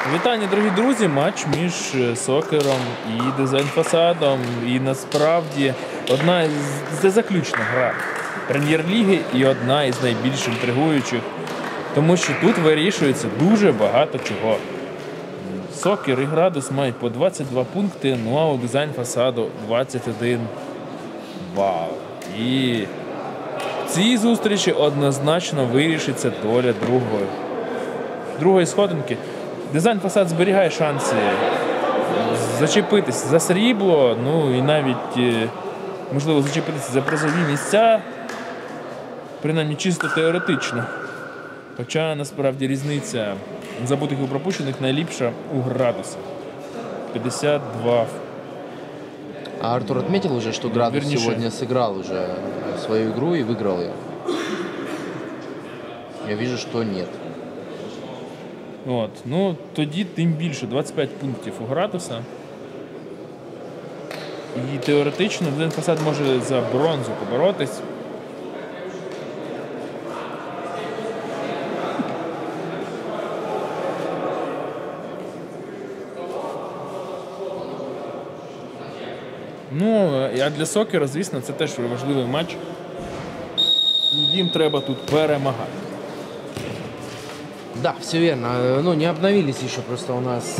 Вітання, дорогі друзі! Матч між Сокером і Дизайн-Фасадом. І насправді це заключна гра Прем'єр-ліги і одна із найбільш інтригуючих. Тому що тут вирішується дуже багато чого. Сокер і Градус мають по 22 пункти, ну а у Дизайн-Фасаду 21 бал. І в цій зустрічі однозначно вирішиться доля другої сходинки. Дизайн-Фасад зберігає шанси зачепитися за срібло, ну і навіть, можливо, зачепитися за призові місця, принаймні чисто теоретично. Хоча, насправді, різниця забутих і пропущених найліпша у Градуса. 52. А Артур отметил уже, что Градус сегодня сыграл уже свою игру и выиграл ее? Я вижу, что нет. От. Ну, тоді тим більше 25 пунктів у Градуса. І теоретично Дизайн-Фасад може за бронзу поборотись. Ну, а для Сокера, звісно, це теж важливий матч. І їм треба тут перемагати. Да, все верно. Ну, не обновились еще просто у нас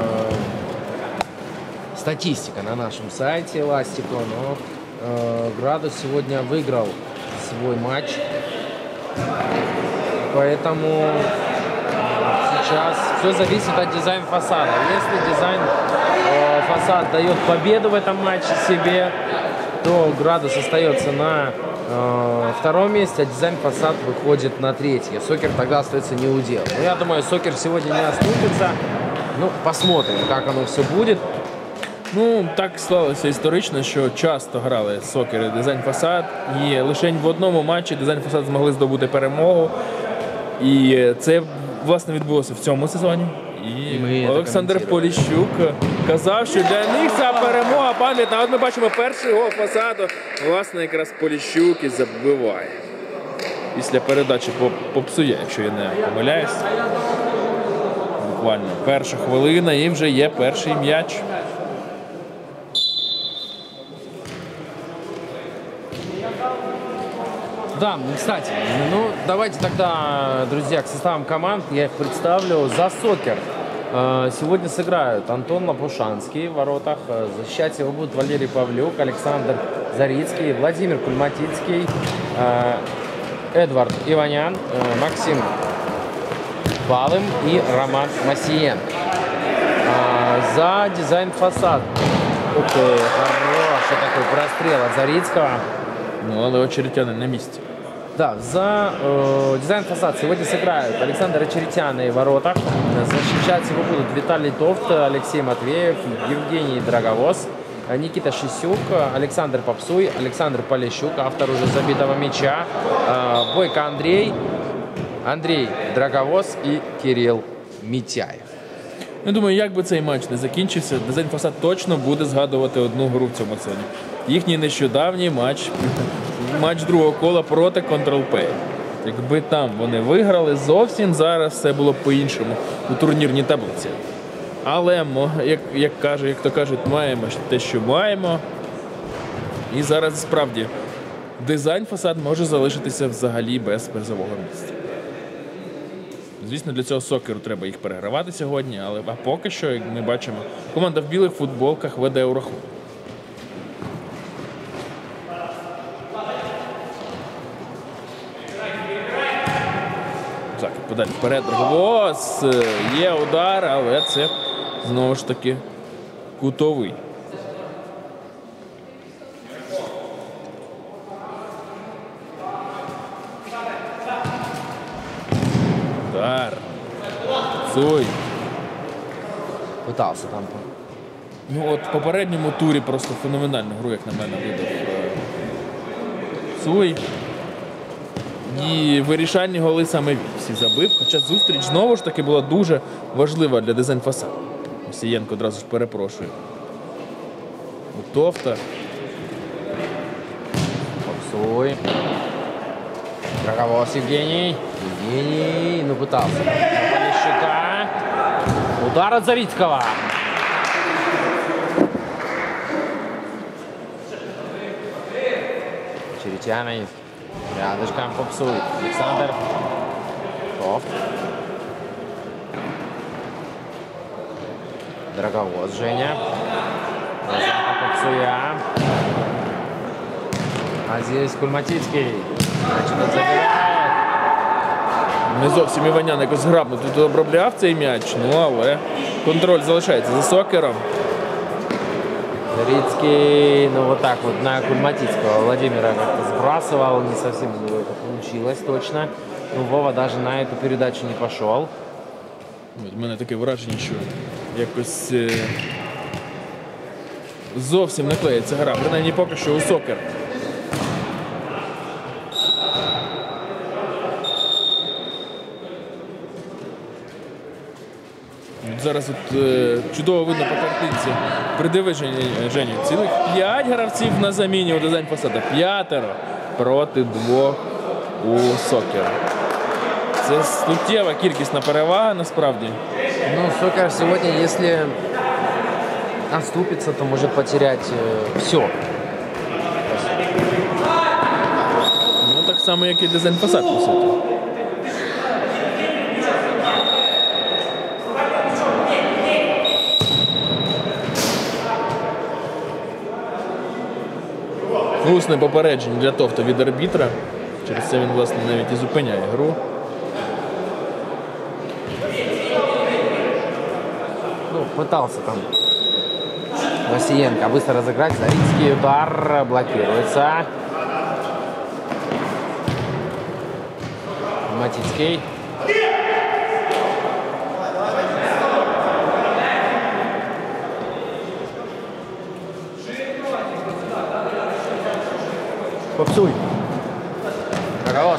статистика на нашем сайте Эластико, но Градус сегодня выиграл свой матч. Поэтому сейчас все зависит от Дизайн-Фасада. Если Дизайн-Фасад дает победу в этом матче себе, то Градус остается на втором месте, а Дизайн-Фасад выходит на третье. Сокер тогда остается неудел. Но я думаю, Сокер сегодня не оступится. Ну, посмотрим, как оно все будет. Ну, так склалося історично, що часто грали Сокер і Дизайн-Фасад. І лише в одному матчі Дизайн-Фасад змогли здобути перемогу. І це, власне, відбулося в цьому сезоні. І Олександр Поліщук казав, що для них ця перемога пам'ятна. От ми бачимо перший гол Фасаду. Власне, якраз Поліщук і забиває. Після передачі попсує, якщо я не помиляюсь. Буквально перша хвилина і вже є перший м'яч. Да, кстати, ну давайте тогда, друзья, к составам команд я их представлю. За Сокер сегодня сыграют Антон Лопушанский в воротах. Защищать его будут Валерий Павлюк, Александр Зарицкий, Владимир Кульматицкий, Эдвард Иванян, Максим Балым и Роман Масиен. За Дизайн-Фасад. Ух ты, хороший такой прострел от Зарицкого. Ну, але Очеретяни на місці. Да, за Дизайн-Фасад сегодня сыграют Александр Очеретяны в воротах. Защищать его будут Виталий Тофт, Алексей Матвеев, Евгений Драговоз, Никита Шисюк, Александр Попсуй, Александр Полищук, автор уже забитого мяча, Бойко Андрей Драговоз и Кирилл Митяев. Я думаю, як би цей матч не закінчився, Дизайн-Фасад точно буде згадувати одну гру в цьому сезоні. Їхній нещодавній матч другого кола проти Control-P. Якби там вони виграли, зовсім зараз все було б по-іншому у турнірній таблиці. Але, як то кажуть, маємо те, що маємо. І зараз, справді, Дизайн-Фасад може залишитися взагалі без призового місця. Звісно, для цього Сокеру треба їх перегравати сьогодні, але поки що, як ми бачимо, команда в білих футболках веде у рахунок. Закид подалі вперед, Драговоз, є удар, але це знову ж таки кутовий. Удар. Цой. Пытался там. Ну от в попередньому турі просто феноменальну гру, як на мене, видав Цой. І вирішальні голи саме він всі забив. Хоча зустріч знову ж таки була дуже важлива для Дизайн-Фасаду. Осієнко одразу ж перепрошує. У Тофта. Попсуй. Драговоз Евгений. Ну пытался. Полищука. Удар от Зарицкого. Черетяный. Рядышком попсует. Александр. Тофт. Дороговоз Женя. Попсуя. А здесь Кульматицький. Значит, забирає. Не зовсім Іванян якось грабно тут обробляв цей м'яч, ну але контроль залишається за Сокером. Зарицкий, ну вот так вот на Кульматицкого Владимира как-то сбрасывал, не совсем у него это получилось точно. Ну Вова даже на эту передачу не пошел. У мене таке враження, що якось зовсім не клеїться гра, принаймні поки що у Сокер. Зараз от, чудово видно по картинці. Придиви, Женя, цілих 5 гравців на заміні у дизайн фасада. 5 проти 2 у Сокера. Це суттєва кількісна перевага насправді. Ну, Сокер сегодня, если оступится, то может потерять все. Ну, так само, як і дизайн фасад, по суті. Усне попередження для Тофта від арбітра. Через це він, власне, навіть і зупиняє гру. Ну, пытался там Васиенко быстро разыграть. Зарицкий удар блокируется. Матицкий. Попсуй. Дороговоз.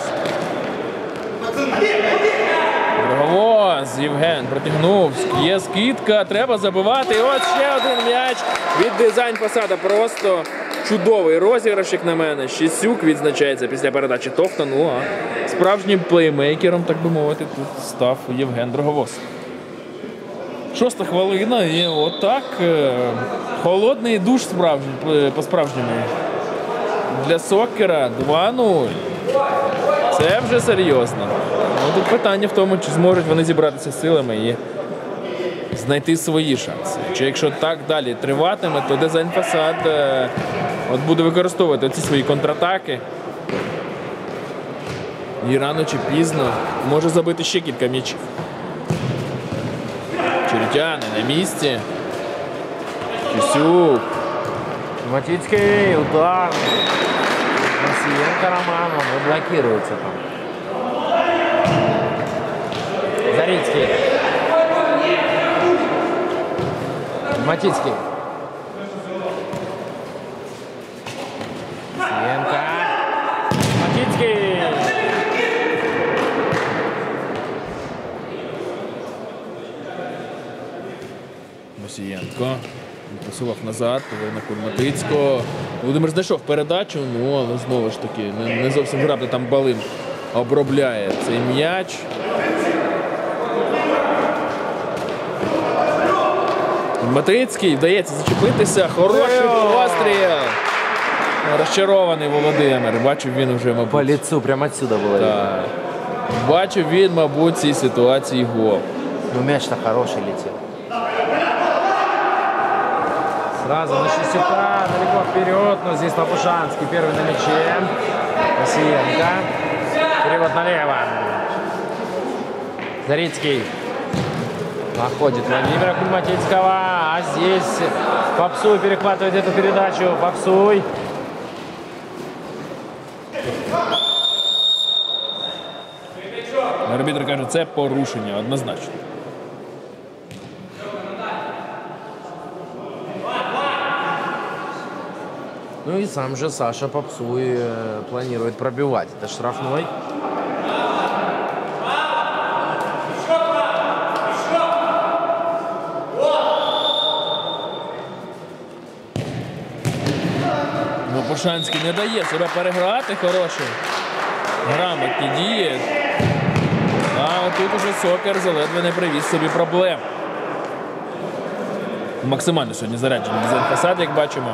Дороговоз, Євген протягнув. Є скидка, треба забивати. І ось ще один м'яч від дизайн фасада. Просто чудовий розіграш, як на мене. Щесюк відзначається після передачі Тофта. Ну а справжнім плеймейкером, так би мовити, тут став Євген Дороговоз. 6-та хвилина і отак. Холодний душ по-справжньому. Для Сокера 2-0. Це вже серйозно. Ну, тут питання в тому, чи зможуть вони зібратися силами і знайти свої шанси. Чи якщо так далі триватиме, то дизайн фасад от буде використовувати ці свої контратаки. І рано чи пізно може забити ще кілька м'ячів. Черетяни на місці. Щесюк. Матицкий удар. Васиенко Романов блокируется там. Зарицкий. Матицкий. Васиенко. Матицкий. Мосієнко просував назад, повернув на Кульматицького. Володимир знайшов передачу, ну але знову ж таки не зовсім грабно, там Балин обробляє цей м'яч. Кульматицький вдається зачепитися, хороший постріл. Розчарований Володимир, бачив він вже, мабуть. По лицу, прямо отсюда было. Так. Бачив він, мабуть, в цій ситуації гол. Ну мяч-то хороший летел. Сразу на Щесюка, далеко вперед, но здесь Лопушанский первый на мяче. Васиенко. Перевод налево. Зарицкий. Находит Владимира Кульматицкого. А здесь Попсуй перехватывает эту передачу. Попсуй. Арбітр каже, це порушення, однозначно. Ну и сам же Саша Попсуй планирует пробивать. Это штрафной. Ну, Пушанський не дає себе переграти, хороші. Грамотні дії. А отут уже Сокер заледве не привіз собі проблем. максимально сьогодні заряджений дизайн-фасад, як бачимо.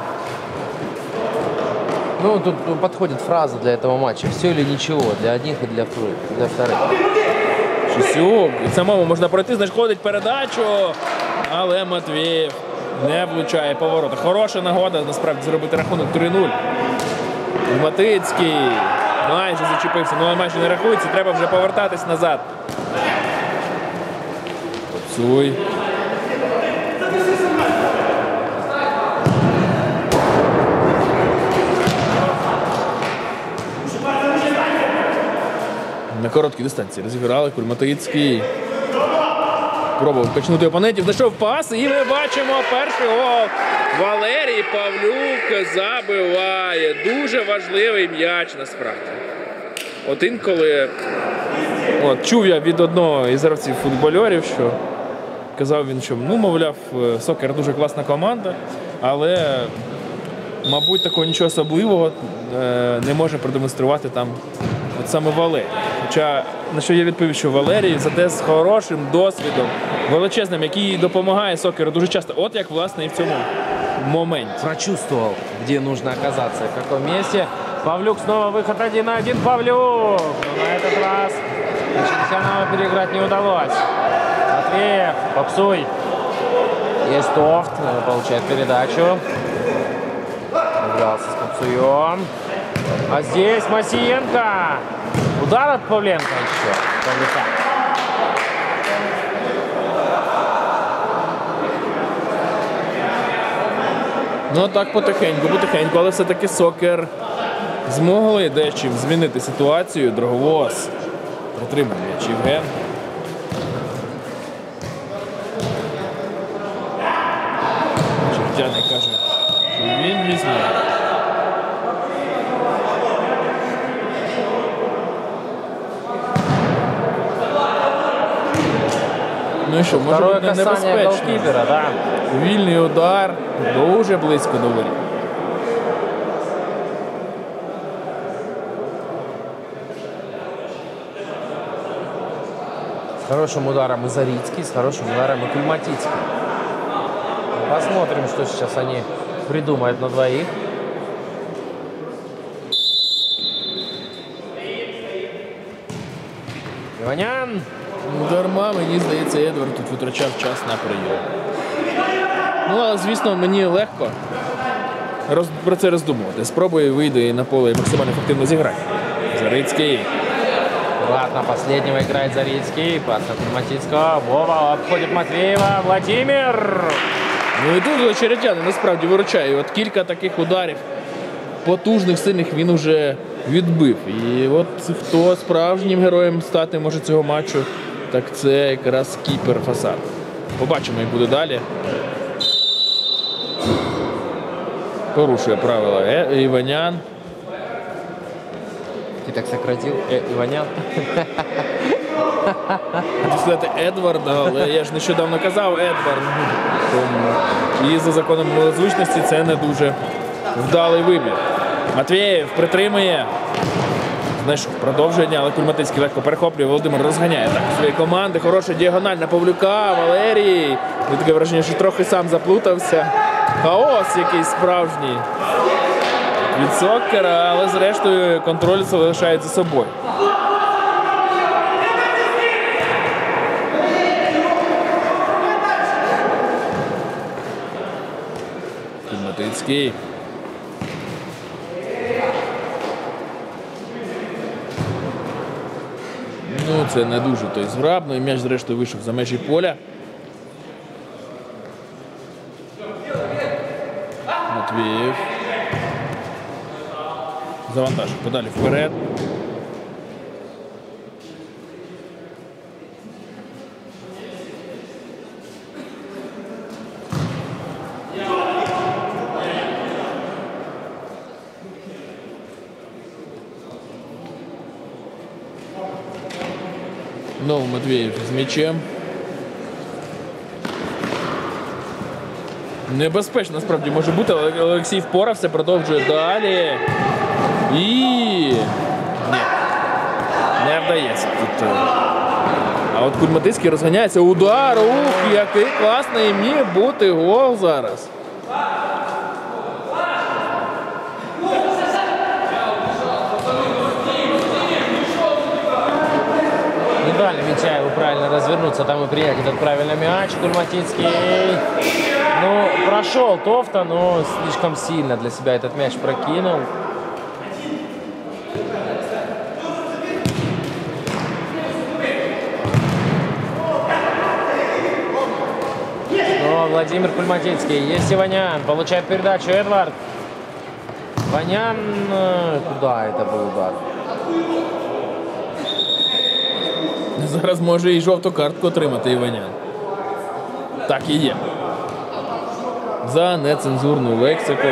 Ну, тут подходит фраза для этого матча. Все или ничего. Для одних и для вторых. Шисюк. І самому можна пройти, знаходить передачу. Але Матвєєв не влучає поворота. Хороша нагода, насправді, зробити рахунок 3-0. Матицький майже зачепився, але майже не рахується. Треба вже повертатись назад. Попсуй. На короткій дистанції розіграли. Кульматицький пробував качнути опонентів, знайшов пас, і ми бачимо перший гол. Валерій Павлюк забиває. Дуже важливий м'яч насправді. От інколи чув я від одного із гравців-футбольорів, що казав він, що мовляв, Сокер дуже класна команда, але, мабуть, такого нічого особливого не може продемонструвати там от саме Валерій. Хоча, на що я відповів, що Валерій зате з хорошим досвідом, величезним, який допомагає Сокеру дуже часто. От як, власне, і в цьому моменті. Прочувствовал, где нужно оказаться, в каком месте. Павлюк снова выход 1-1. Павлюк! Но на этот раз Чемпионова переиграть не удалось. Матвеев, Попсуй. Есть Тофт, получает передачу. Игрался с Попсуем. А здесь Масиенко. Удар от Павленко еще. Павлюка. Ну так потихеньку, але все-таки Сокер змогли дечим змінити ситуацію. Дроговоз притримав м'яч Євген. Чертяник каже, що він візьме. Ну і що, може Второе бути касание небезпечно. голкипера, да. Вільний удар, дуже близько до воріт. С хорошим ударом и Зарицкий, с хорошим ударом и Кульматицкий. Посмотрим, что сейчас они придумают на двоих. Иванян. Дарма, мені здається, Едвард тут витрачав час на прийом. Ну, але, звісно, мені легко про це роздумувати. Спробує, вийде і на поле і максимально ефективно зіграти. Зарицький. Ладно, последнего играет Зарицкий. Пас от Кульматицкого. Вова обходит Матвеева. Владимир. Ну і тут Черетяни насправді виручає. І от кілька таких ударів потужних, сильних він уже відбив. І от хто справжнім героєм стати може цього матчу, так це якраз кіпер Фасад. Побачимо, як буде далі. Порушує правила Іванян. Ты так сократил? Иванян. Хотів сказати Едварда, але я ж нещодавно казав Едвард. І за законом малозвучності це не дуже вдалий вибір. Матвєєв притримує. Знайшов продовження, але Кульматицький легко перехоплює. Володимир розганяє так своєї команди. Хороша діагональ на Павлюка. Валерій. І таке враження, що трохи сам заплутався. Хаос якийсь справжній від Сокера, але зрештою контроль залишається за собою. Кульматицький. Ну, це не дуже той зграбно. І м'яч зрештою вийшов за межі поля. Матвєєв. Завантажив подалі вперед. Знову Матвєєв з м'ячем. Небезпечно насправді може бути, але Олексій впорався, продовжує далі. І ні, не вдається тут А от Кульматицький розганяється. Удар! Ух, який класний міг бути гол зараз. Не дали Митяеву правильно развернуться, там и принять этот правильный мяч. Кульматицкий, ну, прошел Тофта, но слишком сильно для себя этот мяч прокинул. Но Владимир Кульматицкий, есть Иванян, получает передачу Эдвард. Ванян, куда это был удар? Зараз може і жовту картку отримати Іванян. Так і є. За нецензурну лексику.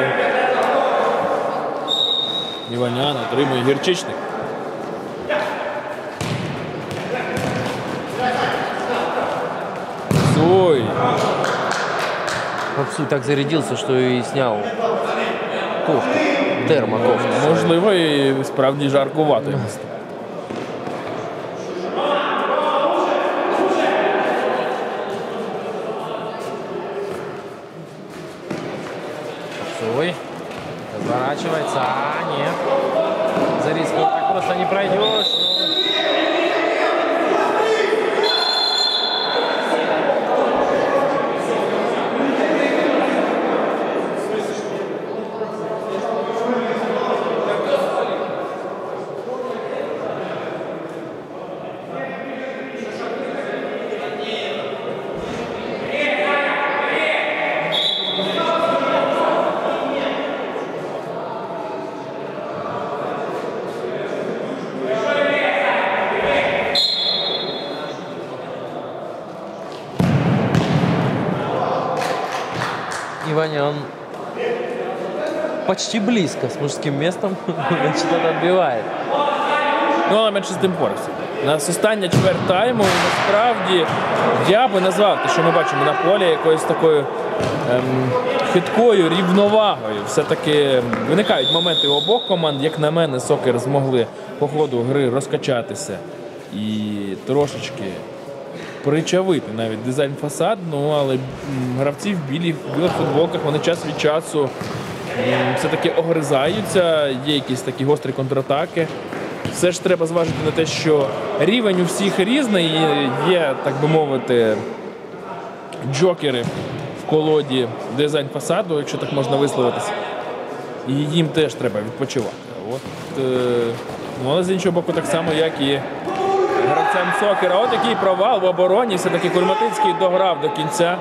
Іванян отримує Гірчичник. Ой. Попсуй так зарядился, что и снял кофту, термокофту. Можливо, і справді жаркувато йому стало. Попсуй. Разворачивается. А, нет. За риском так просто не пройдешь. Иванян почти близко с мужским местом, значит, это отбивает. Ну, але менше з тим порався. Нас остання чверть тайму, і насправді я би назвав те, що ми бачимо на полі, якоюсь такою хиткою рівновагою. Все-таки виникають моменти у обох команд. Як на мене, Сокер змогли по ходу гри розкачатися і трошечки причавити навіть дизайн фасад, ну, але гравці в білих футболках, вони час від часу все-таки огризаються, є якісь такі гострі контратаки. Все ж треба зважити на те, що рівень у всіх різний, і є, так би мовити, джокери в колоді дизайн фасаду, якщо так можна висловитися. І їм теж треба відпочивати. От, ну, але з іншого боку, так само, як і гравцям Сокера. От який провал в обороні, все-таки Кульматицький дограв до кінця.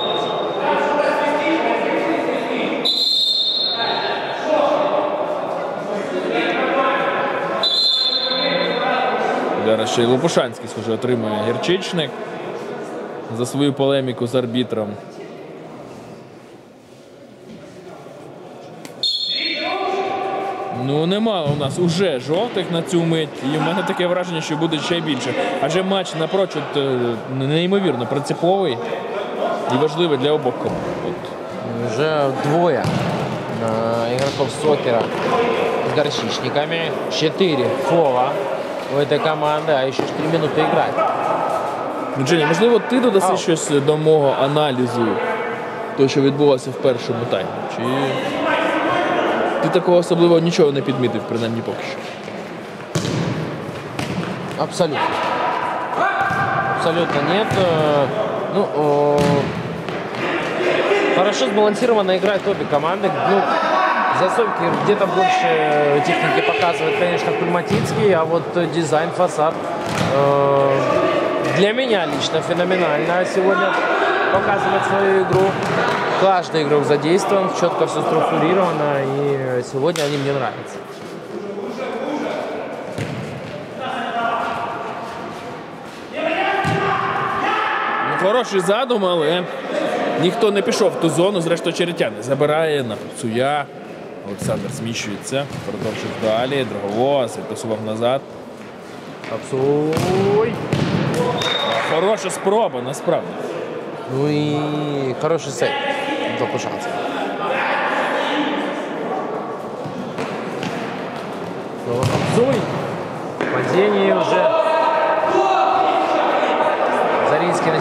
Зараз ще й Лопушанський, схоже, отримує Гірчичник за свою полеміку з арбітром. Ну, немало у нас уже жовтих на цю мить, і в мене таке враження, що буде ще більше. Адже матч напрочуд неймовірно принциповий і важливий для обох команд. Уже двое игроков Сокера с горчичниками. 4 фола у этой команды, а еще 4 минуты играть. Джені, можливо, ти додаси щось до мого аналізу того, що відбувалося в першому таймі? Чи ти такого особливо нічого не підмітив, принаймні поки що? Абсолютно. Абсолютно нет. Ну, хорошо сбалансированно играют обе команды. Ну, за Сокер где-то больше техники показывает, конечно, Кульматицкий, а вот дизайн, фасад для меня лично феноменально сегодня показывает свою игру. Каждый игрок задействован, четко все структурировано, и сегодня они мне нравятся. Хороший задум, але ніхто не пішов в ту зону. Зрештою, Черетяни забирає на Попсуя. Олександр зміщується, продовжує далі. Дроговоз відтасував назад. Попсуй. Хороша спроба, насправді. Ну и хороший сейв для Лопушанского. Попсуй. Падение уже.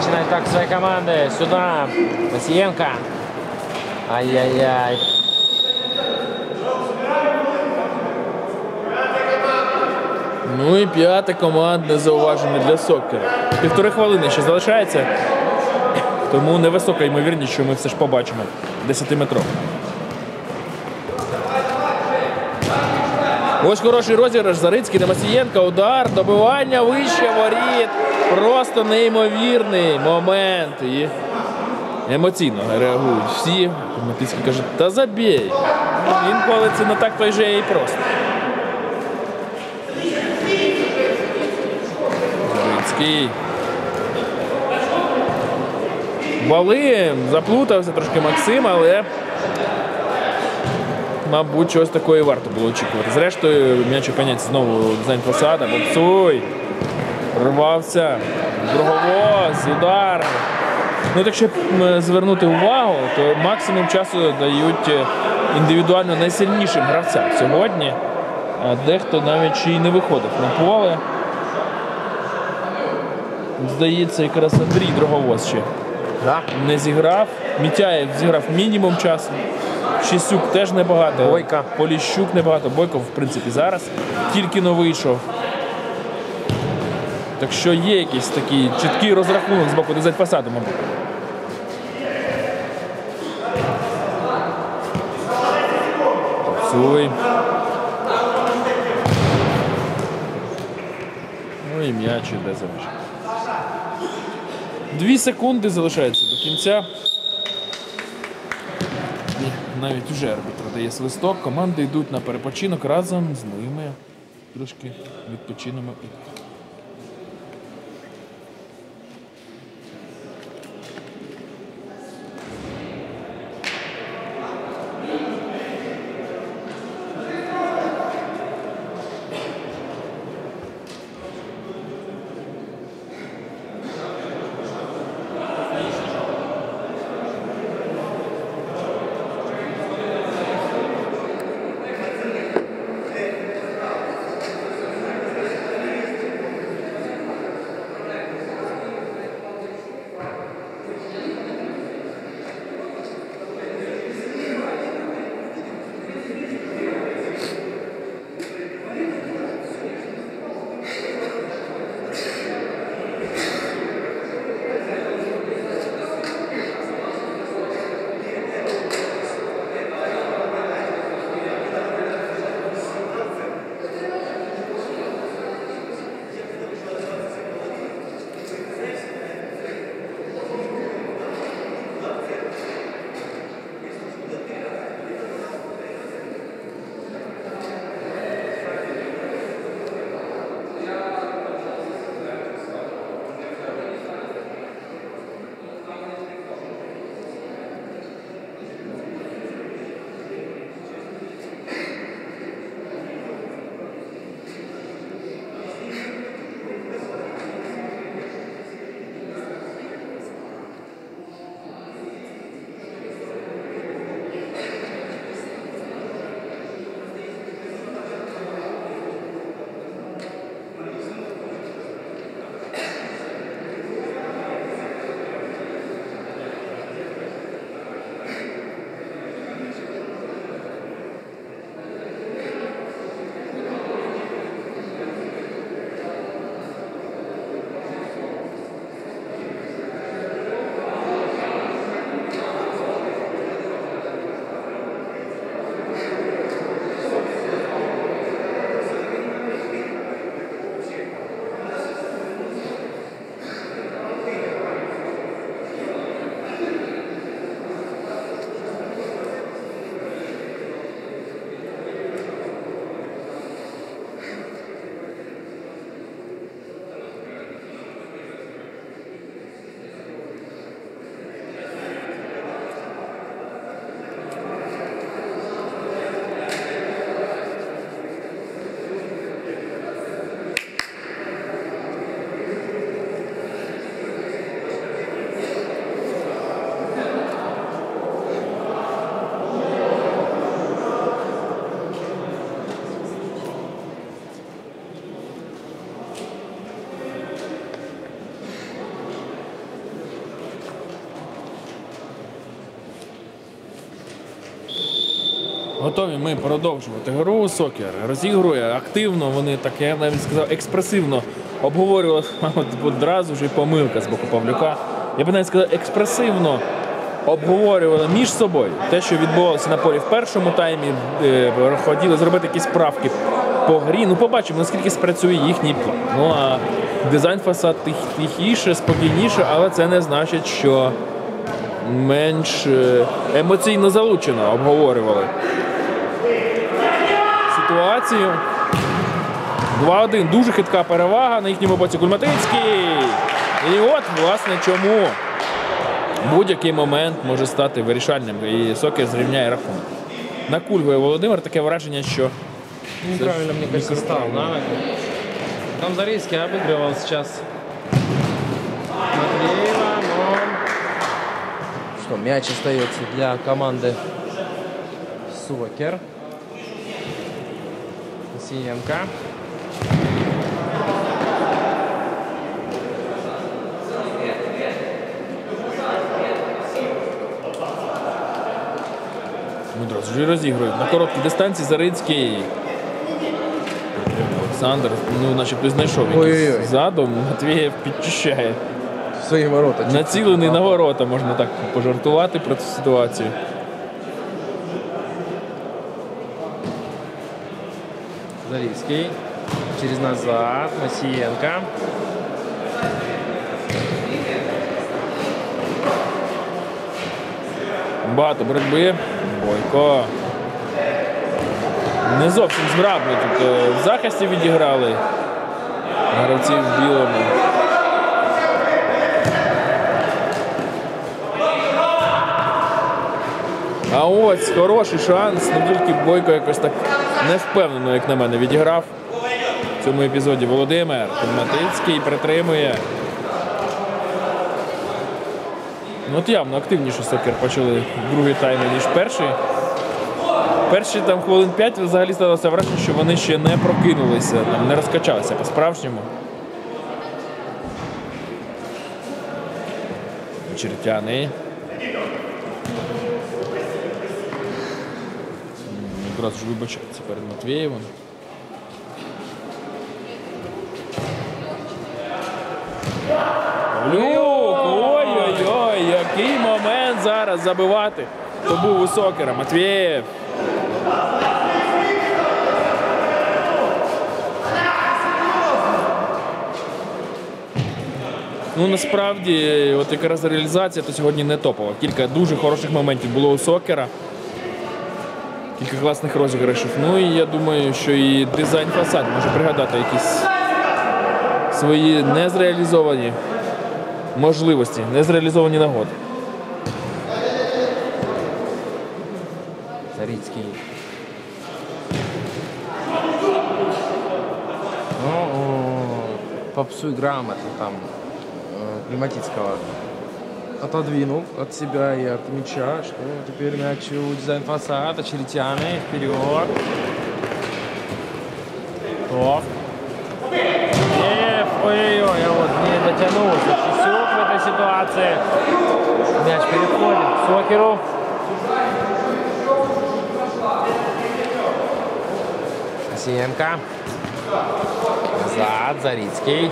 начинает так своей команды. Сюда. Масиенко. Ай-яй-яй. Ну і п'яте командне зауваження для Сокера. 1,5 хвилини ще залишається, тому невисока ймовірність, що ми все ж побачимо 10-метровку. Ось хороший розіграш. Зарицький на Масієнка. Удар, добивання вище воріт. Просто неймовірний момент. І емоційно реагують всі. Матицький каже, та забій. Інколи це не так вже і просто. Зарицький. Бали, заплутався трошки Максим, але мабуть, чогось такої варто було очікувати. Зрештою, м'яч опиняється знову дизайн фасада. Бобцуй. Рвався. Друговоз, удар. Ну, якщо звернути увагу, то максимум часу дають індивідуально найсильнішим гравцям сьогодні. А дехто навіть ще й не виходив на поле. Здається, якраз Андрій Дроговоз ще не зіграв. Мітяєв зіграв мінімум часу. Щесюк теж небагато. Бойко. Поліщук небагато. Бойко, в принципі, зараз тільки-но вийшов. Так що є якийсь такий чіткий розрахунок з боку дизайн фасаду, мабуть. Цуй. Ну і м'яч іде за меж. 2 секунди залишається до кінця. Навіть уже арбітр дає свисток, команди йдуть на перепочинок разом з ними. Трошки відпочинемо. Готові ми продовжувати гру. Сокер розігрує активно, вони так, я навіть сказав, експресивно обговорювали, от одразу ж і помилка з боку Павлюка. Я б навіть сказав, експресивно обговорювали між собою те, що відбувалося на полі в першому таймі, хотіли зробити якісь правки по грі. Ну, побачимо, наскільки спрацює їхній план. Ну, а дизайн фасад тихіше, спокійніше, але це не значить, що менш емоційно залучено обговорювали ситуацію. 2-1. Дуже хитка перевага на їхньому боці. Кульматицький. І от, власне, чому будь-який момент може стати вирішальним. І Сокер зрівняє рахунок. Накульгує Володимир. Таке враження, що... Неправильно, мне кажется, стал на ногу. Там Зарийский обыгрывал сейчас Матвеева, но... Что, мяч остается для команды Сокер. Сиенко. Одразу ж розігрують. На короткій дистанції Зарицький. Олександр, ну, начебто знайшов якийсь задум. Матвієв підчищає. Свої ворота. Націлений на ворота, можна так пожартувати про цю ситуацію. Зарийский. Через назад. Масиенко. Багато боротьби. Бойко. Не зовсім зграбно тут в захисті відіграли гравці в білому. А ось хороший шанс, ну тільки Бойко якось так невпевнено, як на мене, відіграв в цьому епізоді. Володимир Кульматицький притримує. Ну, от явно активніше Сокер почали в другий тайм, ніж перший. Перші там хвилин 5 взагалі сталося враження, що вони ще не прокинулися, там, не розкачалися по-справжньому. Черетяний. Якраз ж вибачається перед Матвієвим. Люк! Ой-ой-ой, який момент зараз забивати. То був у Сокера. Матвієв. Ну, насправді, от якраз реалізація то сьогодні не топова. Кілька дуже хороших моментів було у Сокера. Кілька класних розіграшів. Ну і я думаю, що і дизайн фасад може пригадати якісь свої незреалізовані можливості, незреалізовані нагоди. Зарицкий. Ну, попсуй грамотно там Климатицкого отодвинул от себя и от мяча, что теперь мяч у дизайн фасада, Черетяный, вперед. Топ. Ой-ой-ой, а вот не дотянулся Чесюк в этой ситуации. Мяч переходит к Сокеру. Масиенко. Назад, Зарицкий.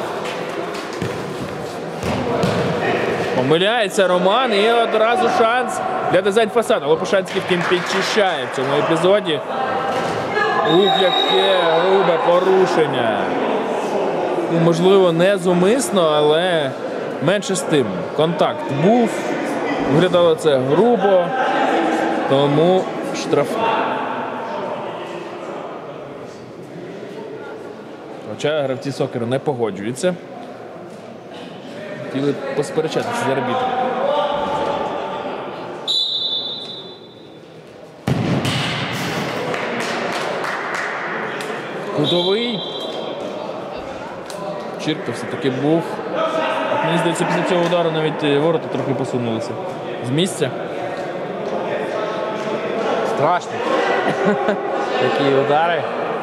Помиляється Роман і одразу шанс для дизайн фасаду. Лопушанський втім підчищає в цьому епізоді. Ух, яке грубе порушення. Можливо, не зумисно, але менше з тим. Контакт був. Виглядало це грубо, тому штрафний. Хоча гравці Сокеру не погоджуються. Хотіли посперечатися з арбітром. Кутовий. Чирко все-таки був. Мені здається, після цього удару навіть ворота трохи посунулися. З місця. Страшно. Такі удари.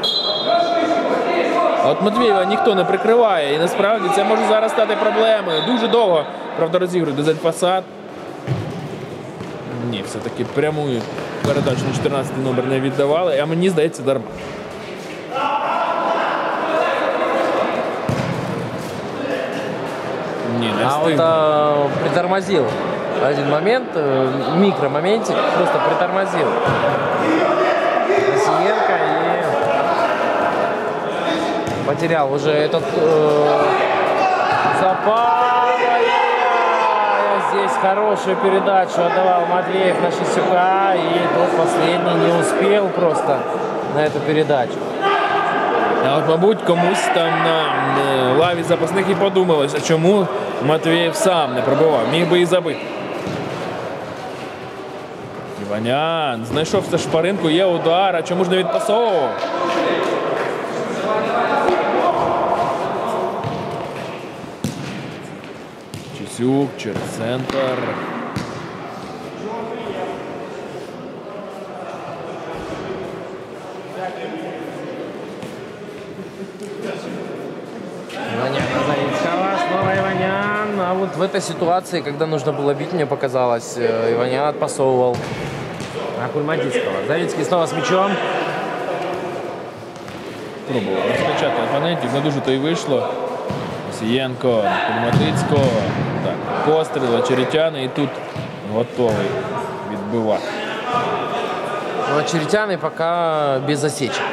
От Матвієва ніхто не прикриває. І насправді це може зараз стати проблемою. Дуже довго, правда, розігрує дизайн фасад. Ні, все-таки пряму передачу на 14 номер не віддавали, а мені здається, дарма. Ні, не встиг. Притормозил один момент, микромоментик, просто притормозил. Мосиенко и потерял уже этот запас. Здесь хорошую передачу отдавал Матвеев на Шисюка, и тот последний не успел просто на эту передачу. А от, мабуть, комусь там на лаві запасних і подумалося, чому Матвієв сам не пробивав, міг би і забити. Іванян знайшов все шпаринку, є удар, а чому ж не відпасовував? Чисюк через центр. Иванян на Зарицкого, снова Иванян. А вот в этой ситуации, когда нужно было бить, мне показалось, Иванян отпасовывал на Кульматицкого. Зарицкий снова с мячом. Пробував розкачати опонентів, не дуже то й вийшло. Мосієнко на Кульматицького. Так, постріл, Очеретян і тут готовий відбивати. Но Очеретяны пока без осечек.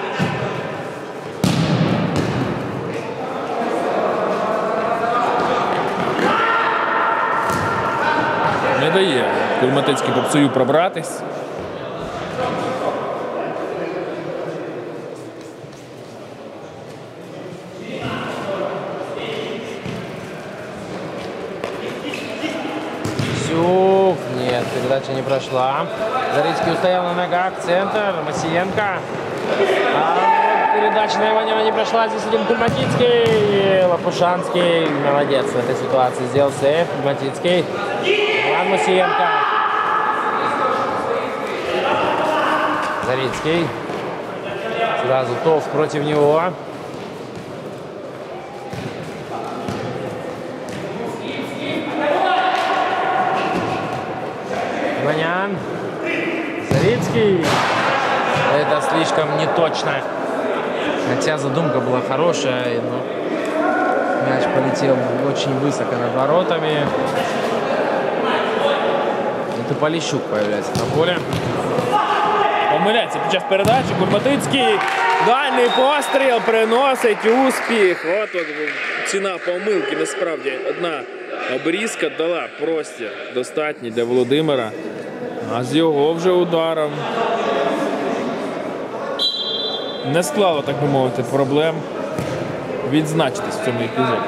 Не дає Кульматицький попсую пробратись. Сюк. Нет, передача не прошла. Зарицкий устоял на ногах. Центр. Мосиенко. А вот передача на Иваняна не прошла. Здесь один Кульматицкий. Лопушанский. Молодец в этой ситуации. Сделал сейф. Кульматицкий. Иван Мосиенко. Зарицкий. Сразу Тов против него. Иванян. Зарицкий. Это слишком неточно. Хотя задумка была хорошая, но мяч полетел очень высоко над воротами. Это Полищук появляется на поле. Помиляється під час передачі. Кульматицький. Дальній постріл приносить успіх. От ціна помилки насправді. Одна обрізка дала простір достатній для Володимира. А з його вже ударом не склало, так би мовити, проблем відзначитись в цьому епізоді.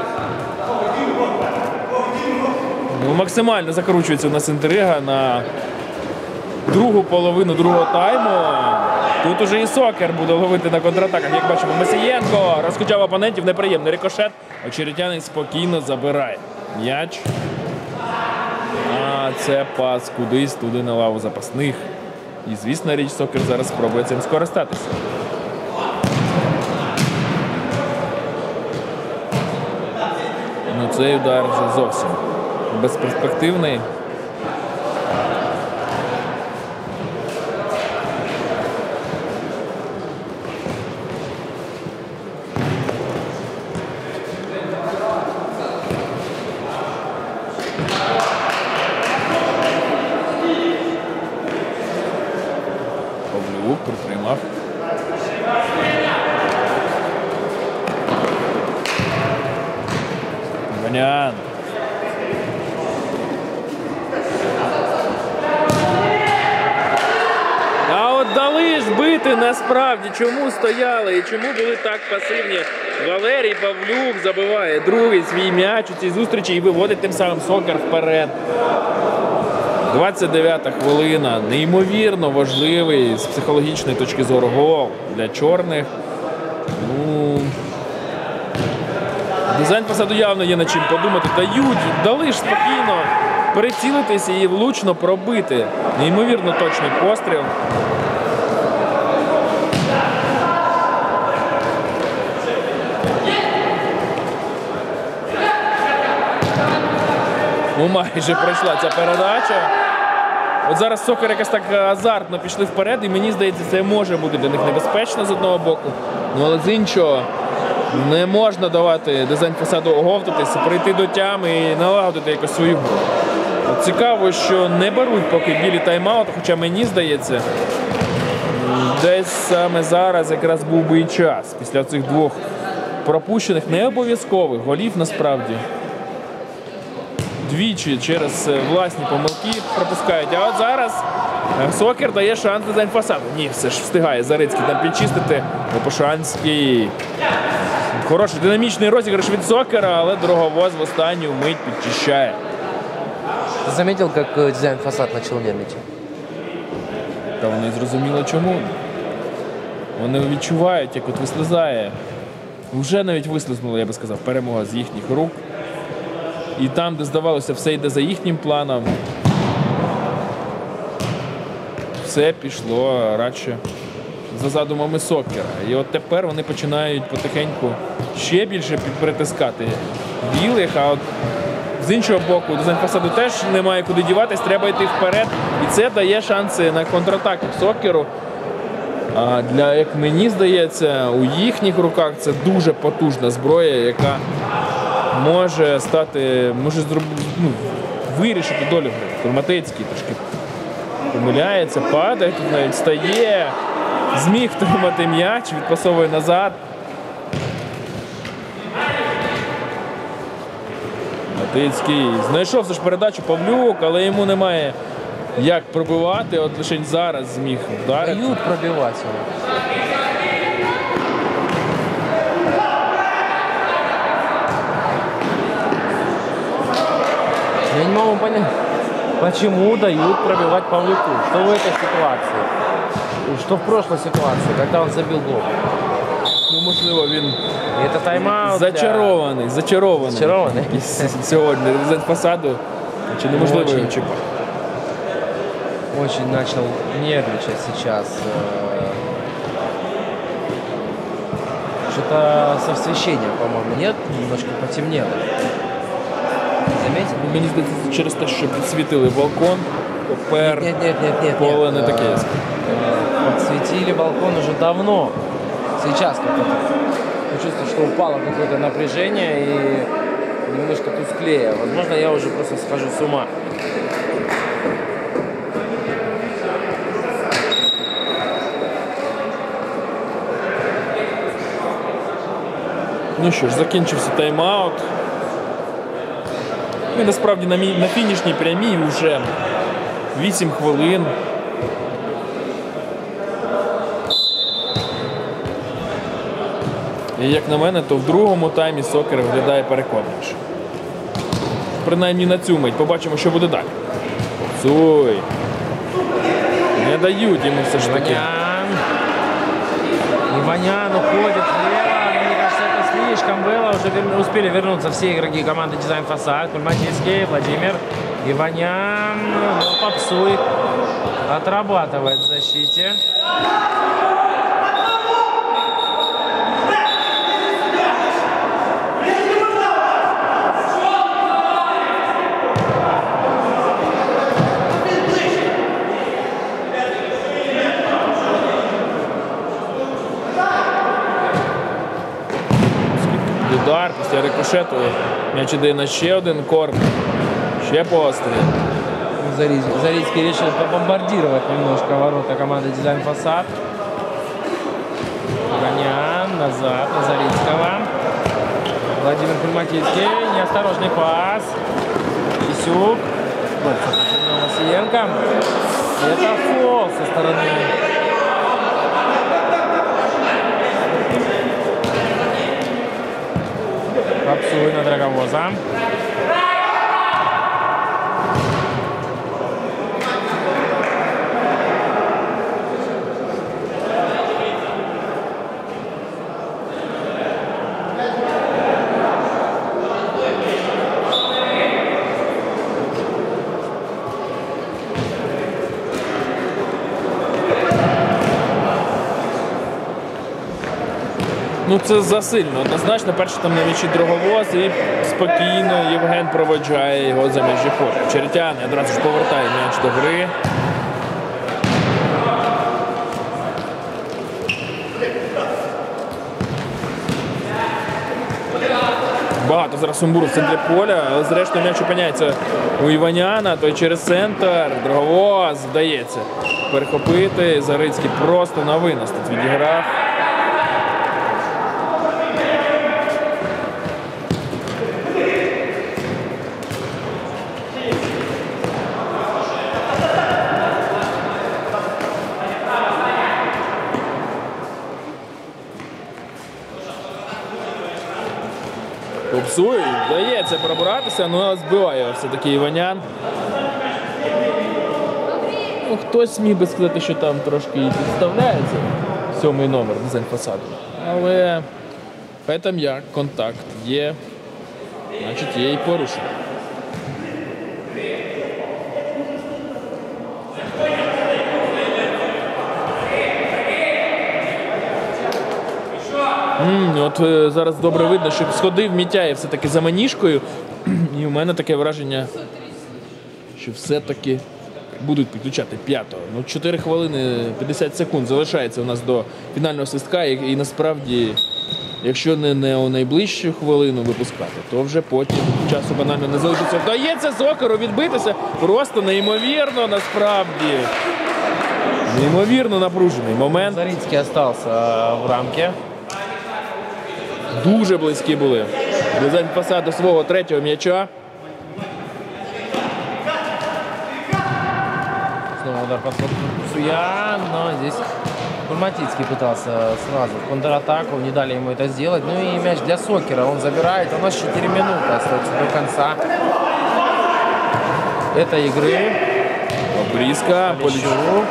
Ну, максимально закручується у нас інтрига на другу половину другого тайму. Тут уже і Сокер буде ловити на контратаках. Як бачимо, Мосієнко розкачав опонентів, неприємний рикошет. Очеретяний спокійно забирає м'яч. А це пас кудись туди на лаву запасних. І, звісно, річ, Сокер зараз спробує цим скористатися. Ну, цей удар вже зовсім безперспективний. Павлюк притримав. Іванян. А от дали ж бити насправді. Чому стояли і чому були так пасивні? Валерій Павлюк забиває другий свій м'яч у цій зустрічі і виводить тим самим Сокер вперед. 29-та хвилина. Неймовірно важливий з психологічної точки зору гол для чорних. Ну, дизайн фасаду явно є над чим подумати. Дали ж спокійно прицілитися і влучно пробити. Неймовірно точний постріл. Ну, майже пройшла ця передача. От зараз Сокер якось так азартно пішли вперед, і мені здається, це може бути для них небезпечно з одного боку. Ну, але з іншого, не можна давати Дизайн Фасаду оговтатися, прийти до тями і налагодити якось свою гру. От цікаво, що не беруть поки білі тайм-аут, хоча мені здається, десь саме зараз якраз був би і час. Після цих двох пропущених, не обов'язкових голів насправді. Двічі через власні помилки пропускають. А от зараз Сокер дає шанс Дизайн Фасаду. Ні, все ж встигає Зарицький там підчистити. Лопушанський. Хороший динамічний розіграш від Сокера, але Дороговоз в останню мить підчищає. Ты заметил, как Дизайн Фасад начал нервничать? Та вони зрозуміли чому. Вони відчувають, як от вислизає. Вже навіть вислизнула, я би сказав, перемога з їхніх рук. І там, де здавалося, все йде за їхнім планом, все пішло радше за задумами Сокера. І от тепер вони починають потихеньку ще більше притискати білих, а от з іншого боку, Дизайн Фасаду теж немає куди діватись, треба йти вперед. І це дає шанси на контратаку Сокеру. А як мені здається, у їхніх руках це дуже потужна зброя, яка може вирішити долю гри. Турматицький трошки помиляється, падає, тут навіть стає, зміг втримати м'яч, відпасовує назад. Турматицький знайшов все ж передачу Павлюк, але йому немає як пробивати, от лише зараз зміг вдарити. Дают пробивать его. Я не могу понять, почему дают пробивать Павлюку. Что в этой ситуации? Что в прошлой ситуации, когда он забил гол? Ну, можливо, він И это тайм-аут. зачарований. Зачарований? Сьогодні Дизайн Фасаду, чи неможливо Очень. його чіпати. Очень начал нервничать сейчас. Что-то с освещением, по-моему, нет? Немножко потемнело. Заметили? Мені здається, через те, що підсвітили балкон, тепер Нет. поле не таке. Подсветили балкон уже давно. Сейчас как-то чувствую, что упало какое-то напряжение и немножко тусклее. Возможно, я уже просто схожу с ума. Ну що ж, закінчився тайм-аут. І насправді на фінішній прямій вже 8 хвилин. І як на мене, то в другому таймі Сокер виглядає переконливіше. Принаймні на цю мить. Побачимо, що буде далі. Цуй. Не дають йому все ж таки. Иванян уходит влево. Мне кажется, это слишком было. Уже успели вернуться все игроки команды Дизайн Фасад. Кульматинский, Владимир. Иванян. Попсуй. Отрабатывает в защите. Удар після рикошету. М'яч іде на ще один корпус. Ще постріл. Зарицкий решил побомбардировать немножко ворота команды Дизайн Фасад. Ганян назад на Зарицкого. Владимир Кульматинский. Неосторожный пас. Исюк. Василенко. Это фол со стороны. Попсуй на Дороговоза. Ну це засильно. Однозначно, перший там на м'ячі Дроговоз і спокійно Євген проводжає його за межі поля. Черетяни одразу ж повертає м'яч до гри. Багато зараз сумбуру в центрі поля, але зрештою м'яч опиняється у Іваняна, той через центр, Дроговоз вдається перехопити. Зарицький просто на винос тут відіграв. Попсує, вдається пробиратися, але збиває все-таки Іванян. Ну, хтось міг би сказати, що там трошки і підставляється 7-й номер дизайн фасаду. Але хай там як, контакт є, значить є і порушення. От зараз добре видно, що сходив Мітяєв все-таки за маніжкою. І у мене таке враження, що все-таки будуть підключати 5-го. Ну, 4 хвилини 50 секунд залишається у нас до фінального свистка. І насправді, якщо не у найближчу хвилину випускати, то вже потім часу банально не залишиться. Вдається Сокеру відбитися. Просто неймовірно насправді. Неймовірно напружений момент. Зарицкий залишився в рамці. Дуже близькі були. Дизайн фасаду свого 3-го м'яча. Снова удар по Суя, но здесь Курматицкий пытался сразу в контратаку, не дали ему это сделать. Ну и мяч для Сокера он забирает. У нас 4 минуты остается до конца этой игры. Близко. Полищеву.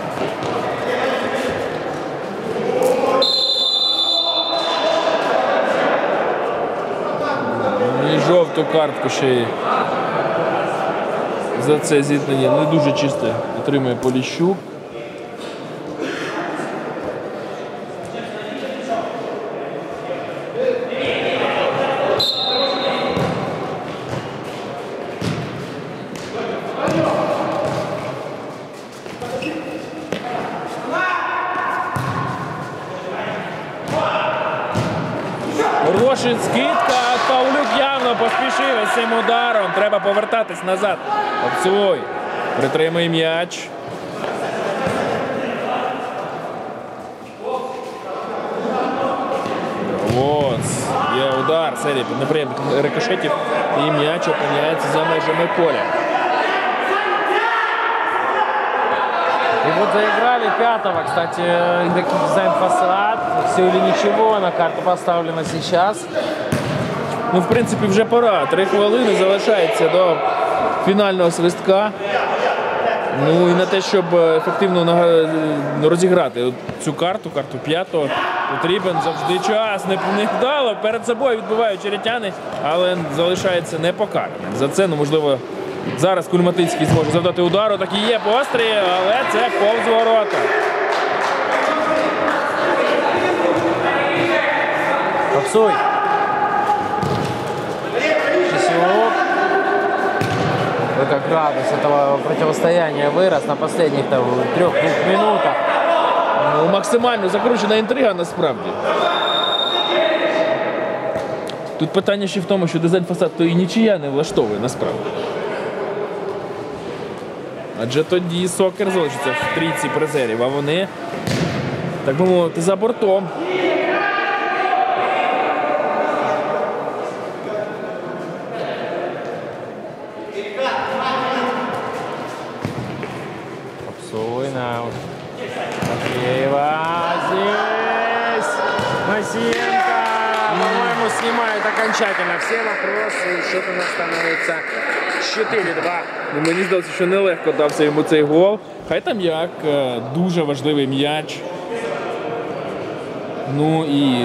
Жовту картку ще й за це зіткнення не дуже чисто отримує Поліщук. Хороший скидка, Павлюк явно поспішив із цим ударом. Треба повертатись назад. Попсуй. Притримує м'яч. Ось. Є удар, серія неприємних рикошетів. І м'яч опиняється за межами поля. И вот заиграли 5-го, кстати, игроки дизайн фасад. Все или ничего, на карту поставлено сейчас. Ну, в принципі, вже пора. 3 хвилини залишається до фінального свистка. Ну, і на те, щоб ефективно розіграти цю карту 5-го, потрібен завжди час. Невдало, перед собою відбивають черетяни, але залишається непокараним. За це, ну, можливо, зараз Кульматицький зможе завдати удару. Так і є постріл, але це повз ворота. Попсуй. Как градус этого противостояния вырос на последних 3 минутах. Ну, максимально закручена інтрига насправді. Тут питання ще в тому, що дизайн фасад то і нічия не влаштовує насправді. Адже тоді Сокер залишиться в трійці призерів, а вони, так би мовити, за бортом. Попсуйна. Матвеева здесь. Масенко, по-моему, снимает окончательно все вопросы. И счет у нас становится 4-2. Ну, мені здалося, що нелегко дався йому цей гол. Хай там як, дуже важливий м'яч. Ну і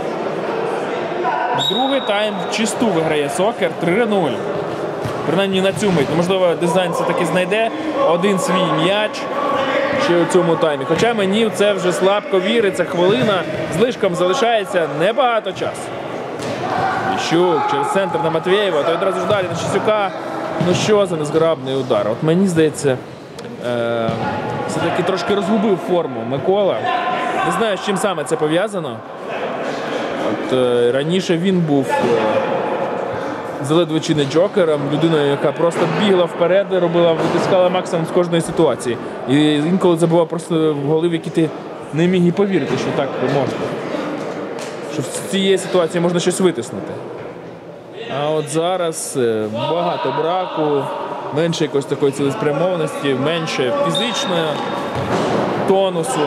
другий тайм чисту виграє Сокер 3-0. Принаймні на цю мить. Можливо, дизайн все-таки знайде один свій м'яч. ще у цьому таймі. Хоча мені в це вже слабко віриться. Хвилина з лишком залишається небагато часу. Іщук через центр на Матвєєва, то одразу ж далі на Щасюка. Ну що за незграбний удар. От мені здається, все-таки трошки розгубив форму Микола. Не знаю, з чим саме це пов'язано. От раніше він був ледве чи не джокером, людиною, яка просто бігла вперед, витискала максимум з кожної ситуації. І інколи забував просто в голові, які ти не міг і повірити, що так можна. Що з цієї ситуації можна щось витиснути. А от зараз багато браку, менше якоїсь такої цілеспрямованості, менше фізичного тонусу.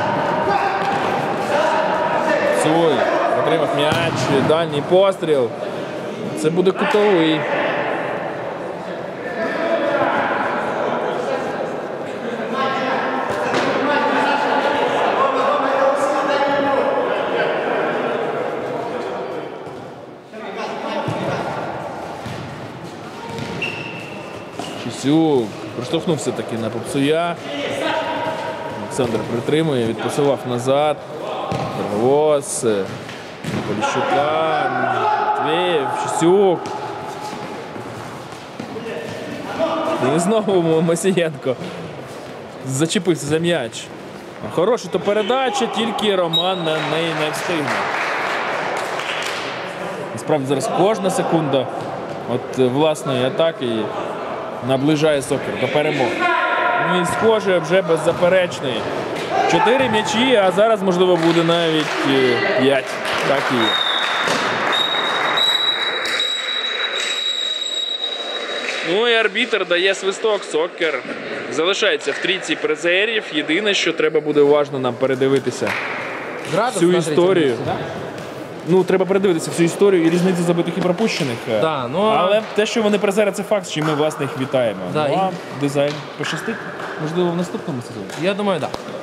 Цой отримав м'яч, дальній постріл. Це буде кутовий. Щасюк проштовхнувся таки на Попсуя. Олександр притримує, відпасував назад. Торговоз, Поліщука, Матвєєв, Щасюк. І знову Масієнко зачепився за м'яч. Хороша то передача, тільки Роман на неї не встигне. Насправді зараз кожна секунда от власної атаки наближає Сокір до перемоги. Ну і схоже, вже беззаперечний. 4 м'ячі, а зараз, можливо, буде навіть 5. Так і є. Ну і арбітр дає свисток. Сокір залишається в трійці призерів. Єдине, що треба буде уважно нам передивитися всю історію. Ну, треба передивитися всю історію і різницю забитих і пропущених. Да, ну, але те, що вони призери, це факт, що ми, власне, їх вітаємо. Да, ну, а дизайн пощастить, можливо, в наступному сезоні. Я думаю, так. Да.